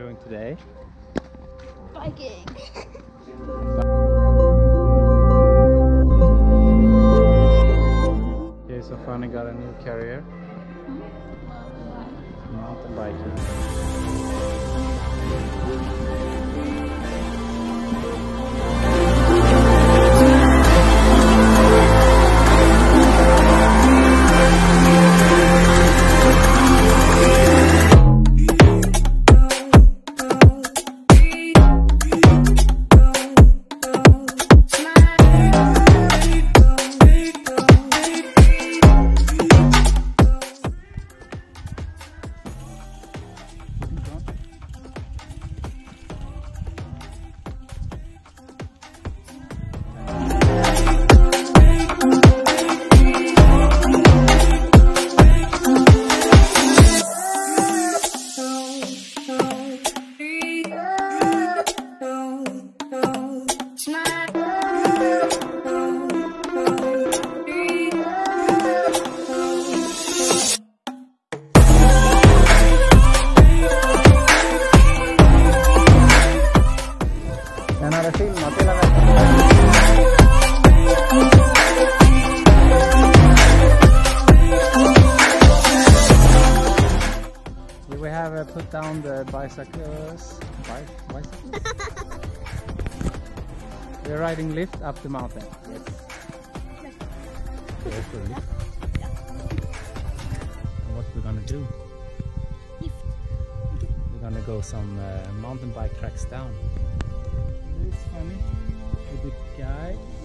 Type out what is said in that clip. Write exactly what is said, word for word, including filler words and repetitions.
doing today? Biking. Okay, so finally got a new carrier. Mountain biking. We have uh, put down the bicycles. Bi bicycles? We're riding lift up the mountain. Yes. Yes. For lift. And what we're gonna do? Lift. We're gonna go some uh, mountain bike tracks down. It's funny. A big guy.